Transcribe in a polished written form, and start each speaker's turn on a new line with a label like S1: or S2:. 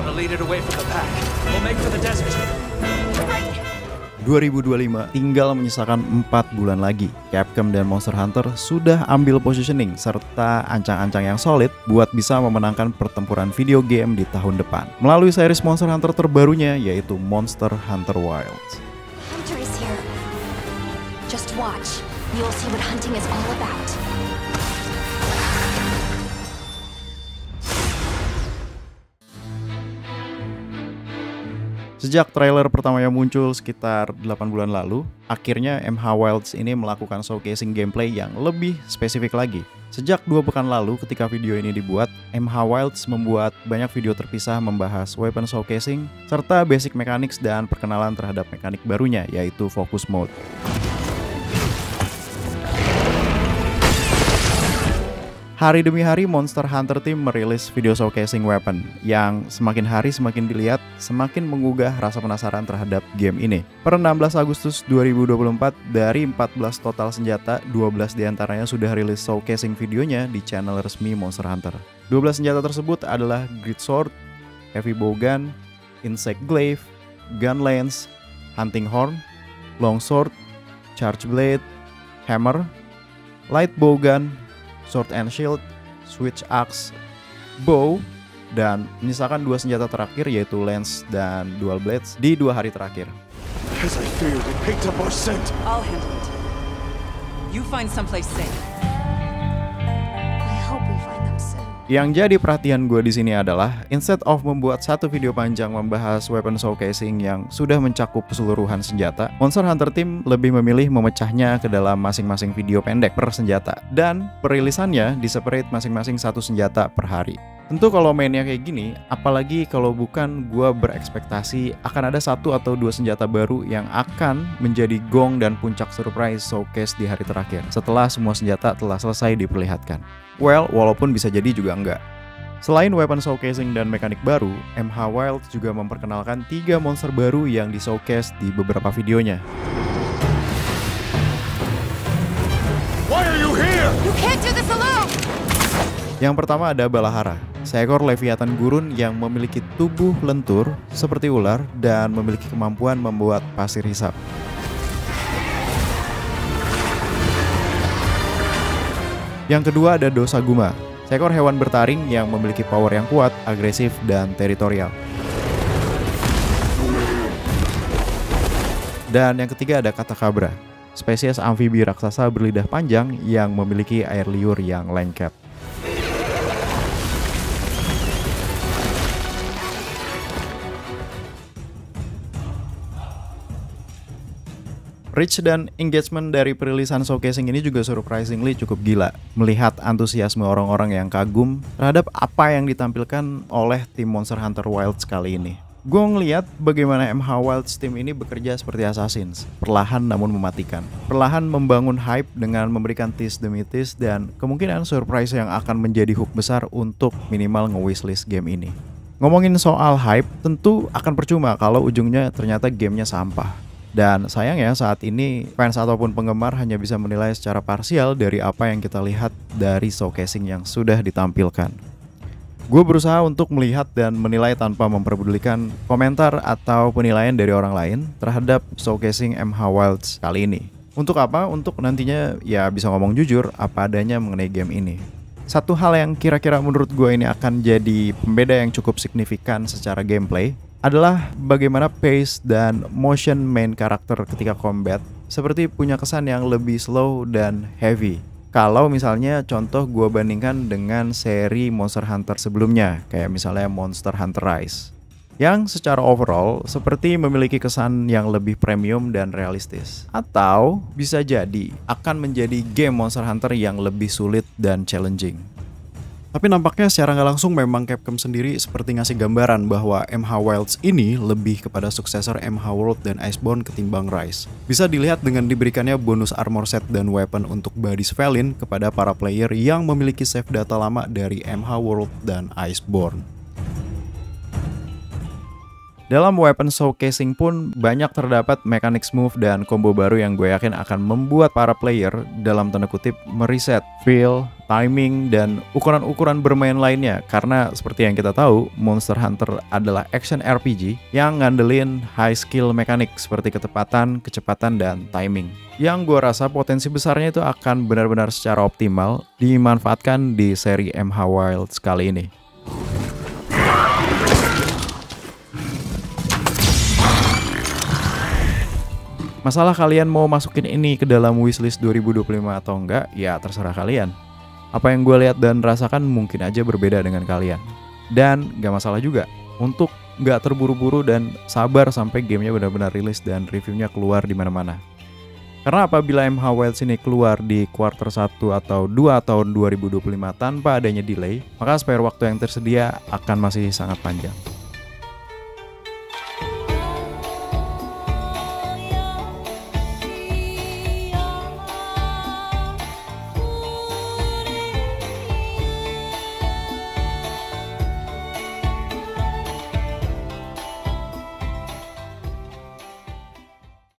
S1: to lead it away from the pack. We'll make for the desert.
S2: 2025 tinggal menyisakan 4 bulan lagi. Capcom dan Monster Hunter sudah ambil positioning serta ancang-ancang yang solid buat bisa memenangkan pertempuran video game di tahun depan melalui series Monster Hunter terbarunya, yaitu Monster Hunter Wilds.
S3: Hunter is here. Just watch. You'll see what hunting is all about.
S2: Sejak trailer pertamanya muncul sekitar 8 bulan lalu, akhirnya MH Wilds ini melakukan showcasing gameplay yang lebih spesifik lagi. Sejak 2 pekan lalu ketika video ini dibuat, MH Wilds membuat banyak video terpisah membahas weapon showcasing, serta basic mechanics dan perkenalan terhadap mekanik barunya, yaitu focus mode. Hari demi hari Monster Hunter Team merilis video showcasing weapon yang semakin hari semakin dilihat, semakin menggugah rasa penasaran terhadap game ini. Per 16 Agustus 2024, dari 14 total senjata, 12 diantaranya sudah rilis showcasing videonya di channel resmi Monster Hunter. 12 senjata tersebut adalah Great Sword, Heavy Bowgun, Insect Glaive, Gun Lance, Hunting Horn, Long Sword, Charge Blade, Hammer, Light Bowgun, Sword and Shield, Switch Axe, Bow, dan menyisakan 2 senjata terakhir yaitu Lance dan Dual Blades di 2 hari terakhir.
S4: As I feared, it picked up our scent.
S5: I'll handle it. You find someplace safe.
S3: I hope we find them soon.
S2: Yang jadi perhatian gue di sini adalah, instead of membuat satu video panjang membahas weapon showcasing yang sudah mencakup keseluruhan senjata, Monster Hunter Team lebih memilih memecahnya ke dalam masing-masing video pendek per senjata, dan perilisannya di-separate masing-masing 1 senjata per hari. Tentu kalau mainnya kayak gini, apalagi kalau bukan gue berekspektasi akan ada 1 atau 2 senjata baru yang akan menjadi gong dan puncak surprise showcase di hari terakhir setelah semua senjata telah selesai diperlihatkan. Well, walaupun bisa jadi juga enggak. Selain weapon showcasing dan mekanik baru, MH Wilds juga memperkenalkan 3 monster baru yang di-showcase di beberapa videonya.
S4: Why are you here?
S3: You can't do this alone!
S2: Yang pertama ada Balahara, seekor leviathan gurun yang memiliki tubuh lentur seperti ular dan memiliki kemampuan membuat pasir hisap. Yang kedua ada Dosaguma, seekor hewan bertaring yang memiliki power yang kuat, agresif, dan teritorial. Dan yang ketiga ada Katakabra, spesies amfibi raksasa berlidah panjang yang memiliki air liur yang lengket. Reach dan engagement dari perilisan showcasing ini juga surprisingly cukup gila. Melihat antusiasme orang-orang yang kagum terhadap apa yang ditampilkan oleh tim Monster Hunter Wilds kali ini. Gue ngeliat bagaimana MH Wilds tim ini bekerja seperti Assassins, perlahan namun mematikan. Perlahan membangun hype dengan memberikan tease demi tease dan kemungkinan surprise yang akan menjadi hook besar untuk minimal nge-wishlist game ini. Ngomongin soal hype, tentu akan percuma kalau ujungnya ternyata gamenya sampah. Dan sayangnya saat ini fans ataupun penggemar hanya bisa menilai secara parsial dari apa yang kita lihat dari showcasing yang sudah ditampilkan. Gue berusaha untuk melihat dan menilai tanpa memperdulikan komentar atau penilaian dari orang lain terhadap showcasing MH Wilds kali ini. Untuk apa? Untuk nantinya ya bisa ngomong jujur apa adanya mengenai game ini. Satu hal yang kira-kira menurut gue ini akan jadi pembeda yang cukup signifikan secara gameplay adalah bagaimana pace dan motion main karakter ketika combat seperti punya kesan yang lebih slow dan heavy. Kalau misalnya contoh gue bandingkan dengan seri Monster Hunter sebelumnya, kayak misalnya Monster Hunter Rise, yang secara overall seperti memiliki kesan yang lebih premium dan realistis. Atau bisa jadi akan menjadi game Monster Hunter yang lebih sulit dan challenging. Tapi nampaknya secara nggak langsung memang Capcom sendiri seperti ngasih gambaran bahwa MH Wilds ini lebih kepada suksesor MH World dan Iceborne ketimbang Rise. Bisa dilihat dengan diberikannya bonus armor set dan weapon untuk Body Svelin kepada para player yang memiliki save data lama dari MH World dan Iceborne. Dalam weapon showcasing pun banyak terdapat mechanics move dan combo baru yang gue yakin akan membuat para player dalam tanda kutip mereset feel timing, dan ukuran-ukuran bermain lainnya. Karena seperti yang kita tahu, Monster Hunter adalah action RPG yang ngandelin high skill mekanik seperti ketepatan, kecepatan, dan timing. Yang gue rasa potensi besarnya itu akan benar-benar secara optimal dimanfaatkan di seri MH Wilds kali ini. Masalah kalian mau masukin ini ke dalam wishlist 2025 atau enggak, ya terserah kalian. Apa yang gue lihat dan rasakan mungkin aja berbeda dengan kalian. Dan gak masalah juga untuk gak terburu-buru dan sabar sampai gamenya benar-benar rilis dan reviewnya keluar di mana-mana. Karena apabila MH Wilds ini keluar di quarter 1 atau 2 tahun 2025 tanpa adanya delay, maka spare waktu yang tersedia akan masih sangat panjang.